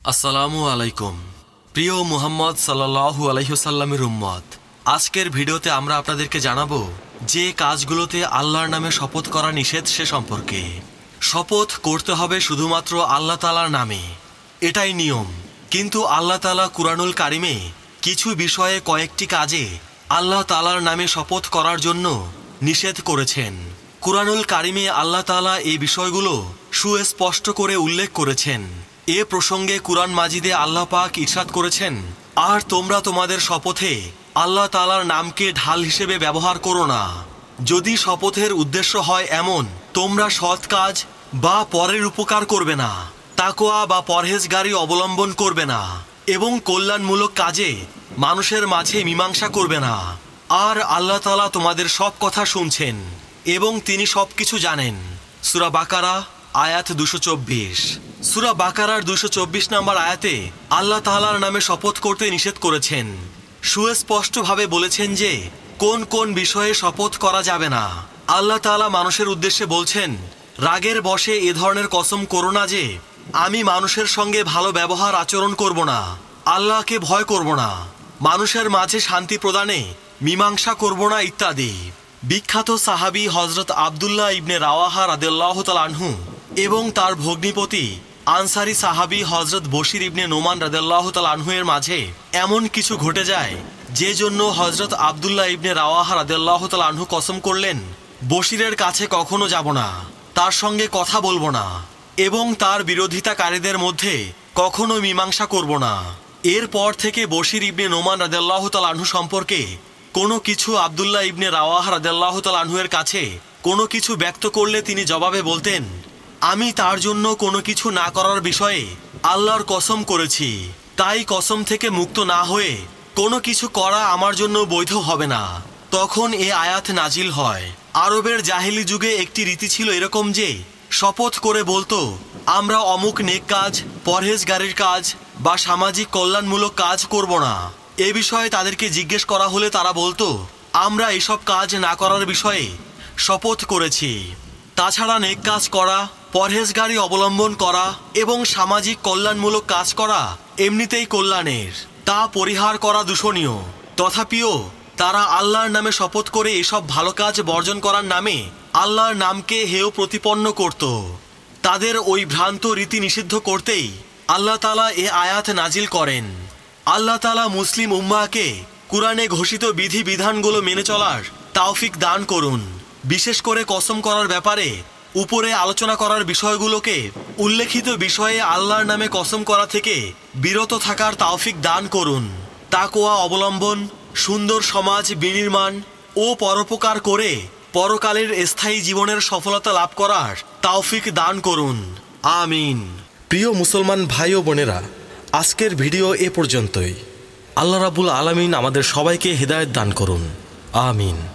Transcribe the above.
আসসালামু আলাইকুম। প্রিয় মুহাম্মদ সাল্লাল্লাহু আলাইহি ওয়াসাল্লামের উম্মত, আজকের ভিডিওতে আমরা আপনাদেরকে জানাবো যে কাজগুলোতে আল্লাহর নামে শপথ করা নিষেধ সে সম্পর্কে। শপথ করতে হবে শুধুমাত্র আল্লাহ তাআলার নামে, এটাই নিয়ম। কিন্তু আল্লাহ তাআলা কুরআনুল কারিমে কিছু বিষয়ে কয়েকটি কাজে আল্লাহ তাআলার নামে শপথ করার জন্য নিষেধ করেছেন। কুরআনুল কারিমে আল্লাহ তাআলা এই বিষয়গুলো সুস্পষ্ট করে উল্লেখ করেছেন। এ প্রসঙ্গে কুরআন মাজিদে আল্লাহ পাক ইরশাদ করেছেন, আর তোমরা তোমাদের শপথে আল্লাহ তাআলার নামকে ঢাল হিসেবে ব্যবহার করো না। যদি শপথের উদ্দেশ্য হয় এমন, তোমরা সৎ কাজ বা পরের উপকার করবে না, তাকওয়া বা পরহেজগারি অবলম্বন করবে না, এবং কল্যাণমূলক কাজে মানুষের মাঝে মীমাংসা করবে না। আর আল্লাহ তাআলা তোমাদের সব কথা শুনছেন এবং তিনি সবকিছু জানেন। সূরা বাকারা আয়াত 224। সূরা বাকারার 224 নম্বর আয়াতে আল্লাহ তাআলার নামে শপথ করতে নিষেধ করেছেন। সুস্পষ্টভাবে বলেছেন যে কোন কোন বিষয়ে শপথ করা যাবে না। আল্লাহ তাআলা মানুষের উদ্দেশ্যে বলছেন, রাগের বশে এ ধরনের কসম করো না যে আমি মানুষের সঙ্গে ভালো ব্যবহার আচরণ করব না, আল্লাহকে ভয় করব না, মানুষের মাঝে শান্তি প্রদানে মীমাংসা করব না ইত্যাদি। বিখ্যাত সাহাবী হযরত আব্দুল্লাহ ইবনে রাওয়াহা রাদিয়াল্লাহু তাআলা আনহু এবং তার ভগ্নিপতি আনসারী সাহাবী হযরত বশির ইবনে নোমান রাদিয়াল্লাহু তাআলা আনহু এর মাঝে এমন কিছু ঘটে যায় যে জন্য হযরত আব্দুল্লাহ ইবনে রাওয়াহা রাদিয়াল্লাহু তাআলা আনহু কসম করলেন, বশিরের কাছে কখনো যাব না, তার সঙ্গে কথা বলবো না এবং তার বিরোধিতাকারীদের মধ্যে কখনো মীমাংসা করব না। এরপর থেকে বশির ইবনে নোমান রাদিয়াল্লাহু তাআলা আনহু সম্পর্কে কোনো কিছু আব্দুল্লাহ ইবনে রাওয়াহা রাদিয়াল্লাহু তাআলা আনহু এর কাছে কোনো কিছু ব্যক্ত করলে তিনি জবাবে বলতেন, আমি তার জন্য কোনো কিছু না করার বিষয়ে আল্লাহর কসম করেছি, তাই কসম থেকে মুক্ত না হয়ে কোনো কিছু করা আমার জন্য বৈধ হবে না। তখন এ আয়াত নাজিল হয়। আরবের জাহেলি যুগে একটি রীতি ছিল এরকম যে শপথ করে বলতো, আমরা অমুক নেক কাজ, পরহেজগারির কাজ বা সামাজিক কল্যাণমূলক কাজ করব না। এ বিষয়ে তাদেরকে জিজ্ঞেস করা হলে তারা বলতো, আমরা এসব কাজ না করার বিষয়ে শপথ করেছি। তাছাড়া নেক কাজ করা, পরহেজগারি অবলম্বন করা এবং সামাজিক কল্যাণমূলক কাজ করা এমনিতেই কল্যাণের, তা পরিহার করা দূষণীয়। তথাপিও তারা আল্লাহর নামে শপথ করে এসব ভালো কাজ বর্জন করার নামে আল্লাহর নামকে হেয় প্রতিপন্ন করত। তাদের ওই ভ্রান্ত রীতি নিষিদ্ধ করতেই আল্লাহ তাআলা এ আয়াত নাজিল করেন। আল্লাহ তাআলা মুসলিম উম্মাহকে কুরআনে ঘোষিত বিধি বিধানগুলো মেনে চলার তাওফিক দান করুন। বিশেষ করে কসম করার ব্যাপারে উপরে আলোচনা করার বিষয়গুলোকে উল্লেখিত বিষয়ে আল্লাহর নামে কসম করা থেকে বিরত থাকার তাওফিক দান করুন। তাকওয়া অবলম্বন, সুন্দর সমাজ বিনির্মাণ ও পরোপকার করে পরকালের স্থায়ী জীবনের সফলতা লাভ করার তাওফিক দান করুন। আমিন। প্রিয় মুসলমান ভাই ও বোনেরা, আজকের ভিডিও এ পর্যন্তই। আল্লাহ রাব্বুল আলামিন আমাদের সবাইকে হিদায়াত দান করুন। আমিন।